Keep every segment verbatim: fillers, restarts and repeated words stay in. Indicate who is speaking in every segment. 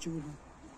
Speaker 1: Topçu buradan.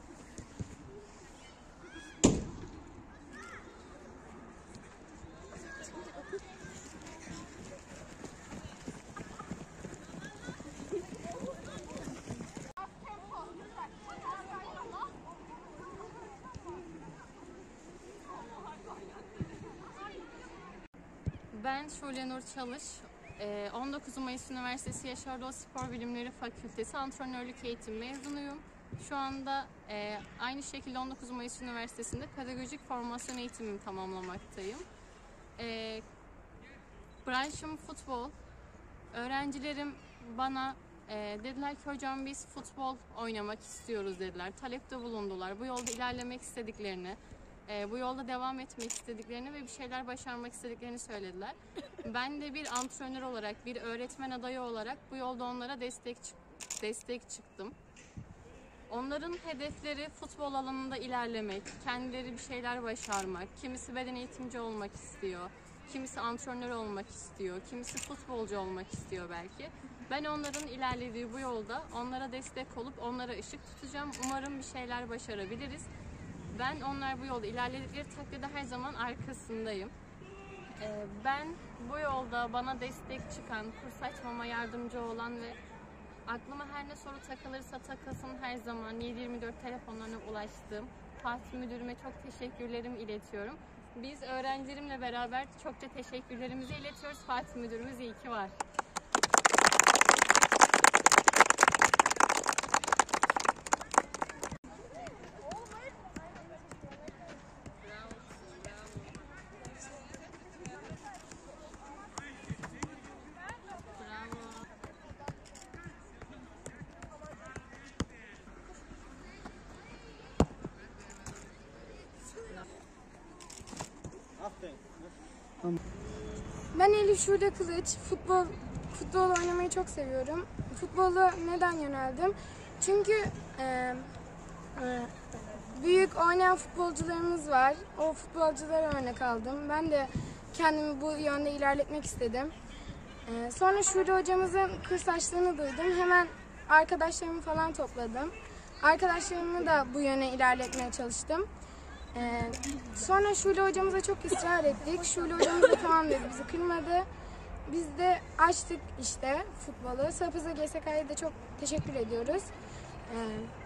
Speaker 2: Ben Şule Nur Çalış, on dokuz Mayıs Üniversitesi Yaşar Dost Spor Bilimleri Fakültesi Antrenörlük Eğitim mezunuyum. Şu anda aynı şekilde on dokuz Mayıs Üniversitesi'nde pedagojik formasyon eğitimimi tamamlamaktayım. Branşım futbol. Öğrencilerim bana dediler ki hocam biz futbol oynamak istiyoruz dediler. Talepte bulundular. Bu yolda ilerlemek istediklerini, bu yolda devam etmek istediklerini ve bir şeyler başarmak istediklerini söylediler. Ben de bir antrenör olarak, bir öğretmen adayı olarak bu yolda onlara destek destek çıktım. Onların hedefleri futbol alanında ilerlemek, kendileri bir şeyler başarmak, kimisi beden eğitimci olmak istiyor, kimisi antrenör olmak istiyor, kimisi futbolcu olmak istiyor belki. Ben onların ilerlediği bu yolda onlara destek olup onlara ışık tutacağım. Umarım bir şeyler başarabiliriz. Ben onlar bu yolda ilerledikleri takdirde her zaman arkasındayım. Ben bu yolda bana destek çıkan, kurs açmama yardımcı olan ve aklıma her ne soru takılırsa takılsın her zaman yedi yirmi dört telefonlarına ulaştığım Fatih Müdürüme çok teşekkürlerimi iletiyorum. Biz öğrencilerimle beraber çokça teşekkürlerimizi iletiyoruz. Fatih Müdürümüz iyi ki var.
Speaker 3: Ben Elif Şule Kılıç. Futbol futbol oynamayı çok seviyorum. Futbola neden yöneldim? Çünkü e, e, büyük oynayan futbolcularımız var. O futbolculara örnek aldım. Ben de kendimi bu yönde ilerletmek istedim. E, sonra Şule hocamızın kurs açtığını duydum. Hemen arkadaşlarımı falan topladım. Arkadaşlarımı da bu yöne ilerletmeye çalıştım. Ee, sonra Şule hocamıza çok ısrar ettik. Şule hocamız da tamam dedi, bizi kırmadı. Biz de açtık işte futbolu. Sapıza G S K'ya da çok teşekkür ediyoruz. Ee,